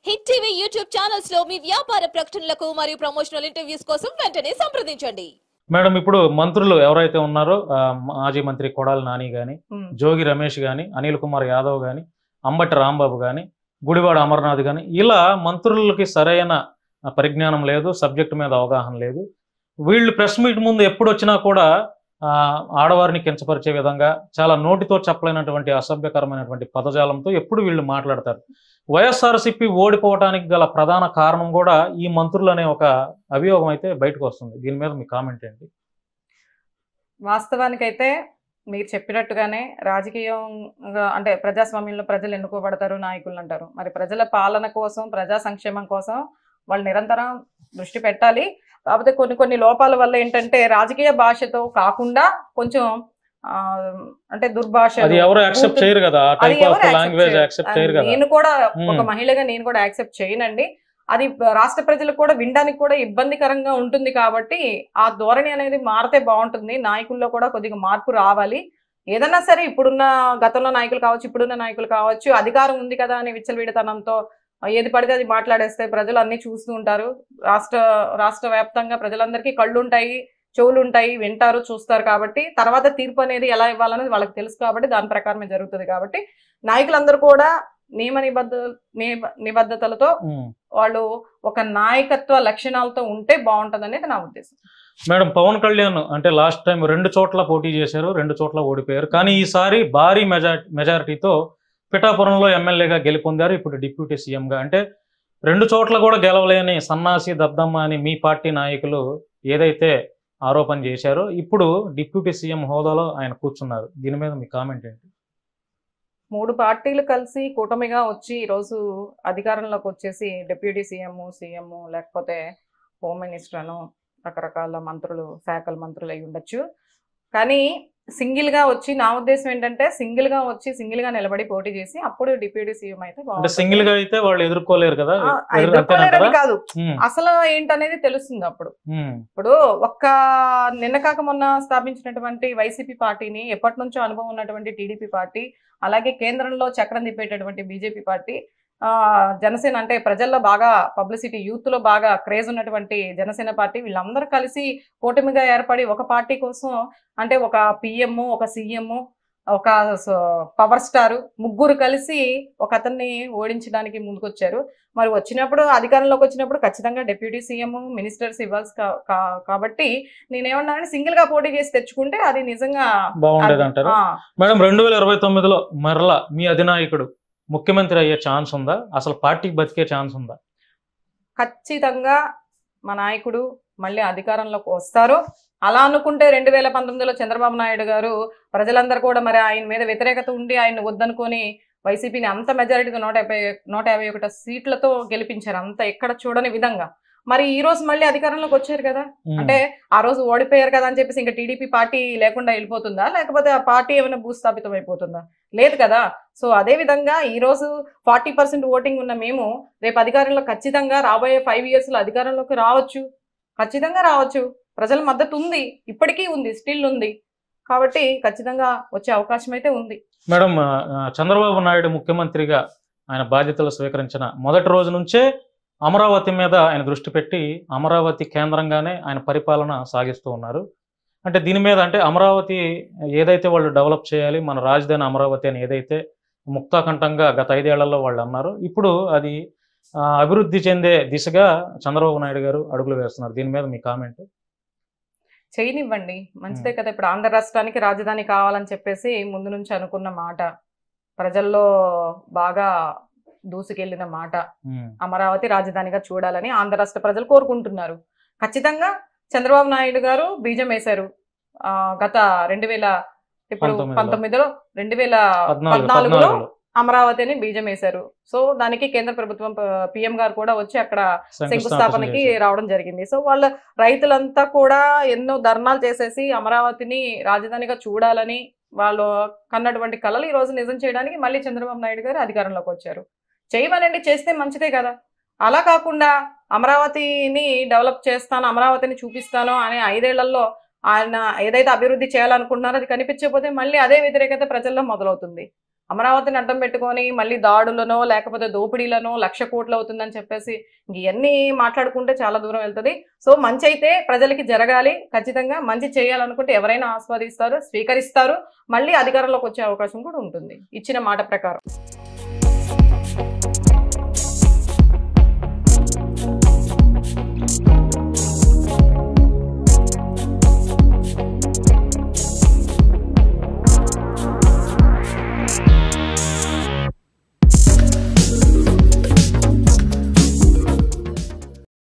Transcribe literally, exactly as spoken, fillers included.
Hit TV YouTube channels లో మీ వ్యాపార ప్రకటనలకు మరియు ప్రమోషనల్ ఇంటర్వ్యూస్ కోసం వెంటనే సంప్రదించండి. మేడం, ఇప్పుడు మంత్రులు ఎవరైతే ఉన్నారో మాజీ మంత్రి కొడాలి నాని గాని, జోగి రమేష్ గాని, అనిల్ కుమార్ యాదవ్ గాని, అంబటి రాంబాబు గాని, గుడివాడ అమర్నాథ్ గాని, ఇలా మంత్రులకి సరైన పరిజ్ఞానం లేదు, సబ్జెక్ట్ మీద అవగాహన లేదు. వీళ్ళు ప్రెస్ మీట్ ముందు ఎప్పుడు వచ్చినా కూడా ఆడవారిని కించపరిచే విధంగా చాలా నోటితో చెప్పలేనటువంటి అసభ్యకరమైనటువంటి పదజాలంతో ఎప్పుడు వీళ్ళు మాట్లాడతారు. వైఎస్ఆర్సీపీ ఓడిపోవడానికి గల ప్రధాన కారణం కూడా ఈ మంత్రులు అనే ఒక అభియోగం అయితే బయటకు వస్తుంది. దీని మీద మీ కామెంట్ ఏంటి? వాస్తవానికైతే మీరు చెప్పినట్టుగానే రాజకీయంగా అంటే ప్రజాస్వామ్యంలో ప్రజలు ఎన్నుకోబడతారు, నాయకులు అంటారు. మరి ప్రజల పాలన కోసం, ప్రజా సంక్షేమం కోసం వాళ్ళు నిరంతరం దృష్టి పెట్టాలి. కాకపోతే కొన్ని కొన్ని లోపాల వల్ల ఏంటంటే రాజకీయ భాషతో కాకుండా కొంచెం అంటే దుర్భాష నేను కూడా ఒక మహిళగా నేను కూడా యాక్సెప్ట్ చేయనండి. అది రాష్ట్ర ప్రజలకు కూడా వినడానికి కూడా ఇబ్బందికరంగా ఉంటుంది. కాబట్టి ఆ ధోరణి అనేది మారితే బాగుంటుంది. నాయకుల్లో కూడా కొద్దిగా మార్పు రావాలి. ఏదన్నా సరే ఇప్పుడున్న గతంలో నాయకులు కావచ్చు, ఇప్పుడున్న నాయకులు కావచ్చు, అధికారం ఉంది కదా అని విచ్చలవిడతనంతో ఏది పడితే అది మాట్లాడేస్తే ప్రజలు అన్ని చూస్తూ ఉంటారు. రాష్ట్ర రాష్ట్ర వ్యాప్తంగా ప్రజలందరికీ కళ్ళు ఉంటాయి, చెవులు ఉంటాయి, వింటారు, చూస్తారు. కాబట్టి తర్వాత తీర్పు అనేది ఎలా ఇవ్వాలనేది వాళ్ళకి తెలుసు. కాబట్టి దాని ప్రకారమే జరుగుతుంది. కాబట్టి నాయకులందరూ కూడా నియమ నిబద్ధ నిబద్ధతలతో వాళ్ళు ఒక నాయకత్వ లక్షణాలతో ఉంటే బాగుంటుంది అనేది నా ఉద్దేశం. మేడం, పవన్ కళ్యాణ్ అంటే లాస్ట్ టైం రెండు చోట్ల పోటీ చేశారు, రెండు చోట్ల ఓడిపోయారు. కానీ ఈసారి భారీ మెజార్ మెజారిటీతో పిఠాపురంలో ఎమ్మెల్యేగా గెలుపొందారు. ఇప్పుడు డిప్యూటీ సీఎంగా. అంటే రెండు చోట్ల కూడా గెలవలేని సన్నాసి దద్దమ్మ అని మీ పార్టీ నాయకులు ఏదైతే ఆరోపణ చేశారో ఇప్పుడు డిప్యూటీ సీఎం హోదాలో ఆయన కూర్చున్నారు. దీని మీద మీ కామెంట్ ఏంటి? మూడు పార్టీలు కలిసి కూటమిగా వచ్చి ఈరోజు అధికారంలోకి వచ్చేసి డిప్యూటీ సీఎం, సీఎం లేకపోతే హోమ్ మినిస్టర్ అను రకరకాల మంత్రులు, శాఖల మంత్రులు అయి ఉండొచ్చు. కానీ సింగిల్ గా వచ్చి నా ఉద్దేశం ఏంటంటే సింగిల్ గా వచ్చి సింగిల్ గా నిలబడి పోటీ చేసి అప్పుడు డిప్యూటీ సీఎం అయితే సింగిల్ గా అయితే వాళ్ళు ఎదుర్కోలేరు కదా. ఎదుర్కోలేరని కాదు, అసలు ఏంటనేది తెలుస్తుంది అప్పుడు. ఇప్పుడు ఒక్క నిన్న కాక మొన్న స్థాపించినటువంటి వైసీపీ పార్టీని, ఎప్పటి నుంచో అనుభవం ఉన్నటువంటి టీడీపీ పార్టీ, అలాగే కేంద్రంలో చక్రం తిప్పేటటువంటి బీజేపీ పార్టీ, ఆ జనసేన అంటే ప్రజల్లో బాగా పబ్లిసిటీ, యూత్ లో బాగా క్రేజ్ ఉన్నటువంటి జనసేన పార్టీ, వీళ్ళందరూ కలిసి కూటమిగా ఏర్పడి ఒక పార్టీ కోసం అంటే ఒక పిఎం, ఒక సీఎం, ఒక పవర్ స్టార్ ముగ్గురు కలిసి ఒక అతన్ని ఓడించడానికి ముందుకొచ్చారు. మరి వచ్చినప్పుడు అధికారంలోకి వచ్చినప్పుడు ఖచ్చితంగా డిప్యూటీ సీఎం, మినిస్టర్స్ ఇవ్వాల్సి కాబట్టి నేనేమన్నా సింగిల్ గా పోటీ చేసి తెచ్చుకుంటే అది నిజంగా బాగుండేది అంటారు. మేడం, రెండు వేల ఇరవై తొమ్మిదిలో మరలా మీ అధినాయకుడు ముఖ్యమంత్రి అయ్యే ఛాన్స్ ఉందా? అసలు పార్టీకి బతికే ఛాన్స్ ఉందా? ఖచ్చితంగా మా నాయకుడు మళ్ళీ అధికారంలోకి వస్తారు. అలా అనుకుంటే రెండు వేల పంతొమ్మిదిలో చంద్రబాబు నాయుడు గారు ప్రజలందరూ కూడా మరి ఆయన మీద వ్యతిరేకత ఉండి ఆయన వద్దనుకొని వైసీపీని అంత మెజారిటీతో నూట యాభై నూట యాభై ఒకటి సీట్లతో గెలిపించారు. అంత ఎక్కడ చూడని విధంగా. మరి ఈ రోజు మళ్ళీ అధికారంలోకి వచ్చారు కదా, అంటే ఆ రోజు ఓడిపోయారు కదా అని చెప్పేసి ఇంకా టీడీపీ పార్టీ లేకుండా వెళ్ళిపోతుందా, లేకపోతే ఆ పార్టీ ఏమైనా భూస్థాపితం అయిపోతుందా? లేదు కదా. సో అదే విధంగా ఈ రోజు ఫార్టీ పర్సెంట్ ఓటింగ్ ఉన్న మేము రేపు అధికారంలో ఖచ్చితంగా రాబోయే ఫైవ్ ఇయర్స్ లో అధికారంలోకి రావచ్చు, ఖచ్చితంగా రావచ్చు. ప్రజల మద్దతు ఉంది, ఇప్పటికీ ఉంది, స్టిల్ ఉంది. కాబట్టి ఖచ్చితంగా వచ్చే అవకాశం అయితే ఉంది. మేడం, చంద్రబాబు నాయుడు ముఖ్యమంత్రిగా ఆయన బాధ్యతలు స్వీకరించిన మొదటి రోజు నుంచే అమరావతి మీద ఆయన దృష్టి పెట్టి అమరావతి కేంద్రంగానే ఆయన పరిపాలన సాగిస్తూ ఉన్నారు. అంటే దీని మీద అంటే అమరావతి ఏదైతే వాళ్ళు డెవలప్ చేయాలి, మన రాజధాని అమరావతి అని ఏదైతే ముక్తాకంఠంగా గత ఐదేళ్లలో వాళ్ళు అన్నారు, ఇప్పుడు అది అభివృద్ధి చెందే దిశగా చంద్రబాబు నాయుడు గారు అడుగులు వేస్తున్నారు. దీని మీద మీ కామెంట్? చేయనివ్వండి, మంచిదే కదా. ఇప్పుడు ఆంధ్ర రాష్ట్రానికి రాజధాని కావాలని చెప్పేసి ముందు నుంచి అనుకున్న మాట, ప్రజల్లో బాగా దూసుకెళ్లిన మాట, అమరావతి రాజధానిగా చూడాలని ఆంధ్ర రాష్ట్ర ప్రజలు కోరుకుంటున్నారు. ఖచ్చితంగా చంద్రబాబు నాయుడు గారు బీజం వేశారు. ఆ గత రెండు వేల ఇప్పుడు పంతొమ్మిదిలో రెండు వేల పద్నాలుగులో అమరావతిని బీజం వేశారు. సో దానికి కేంద్ర ప్రభుత్వం పిఎం గారు కూడా వచ్చి అక్కడ శంకుస్థాపనకి రావడం జరిగింది. సో వాళ్ళ రైతులంతా కూడా ఎన్నో ధర్నాలు చేసేసి అమరావతిని రాజధానిగా చూడాలని వాళ్ళు కన్నటువంటి కళలు ఈ రోజు నిజం చేయడానికి మళ్ళీ చంద్రబాబు నాయుడు గారు అధికారంలోకి వచ్చారు. చేయమనండి, చేస్తే మంచిదే కదా. అలా కాకుండా అమరావతిని డెవలప్ చేస్తాను, అమరావతిని చూపిస్తాను అనే ఐదేళ్లలో ఆయన ఏదైతే అభివృద్ధి చేయాలనుకుంటున్నారో అది కనిపించకపోతే మళ్ళీ అదే వ్యతిరేకత ప్రజల్లో మొదలవుతుంది. అమరావతిని అడ్డం పెట్టుకొని మళ్ళీ దాడులనో లేకపోతే దోపిడీలనో లక్ష కోట్లు అవుతుందని చెప్పేసి ఇవన్నీ మాట్లాడుకుంటే చాలా దూరం వెళ్తుంది. సో మంచి అయితే ప్రజలకి జరగాలి, ఖచ్చితంగా మంచి చేయాలనుకుంటే ఎవరైనా ఆస్వాదిస్తారు, స్వీకరిస్తారు, మళ్ళీ అధికారంలోకి వచ్చే అవకాశం కూడా ఉంటుంది ఇచ్చిన మాట ప్రకారం.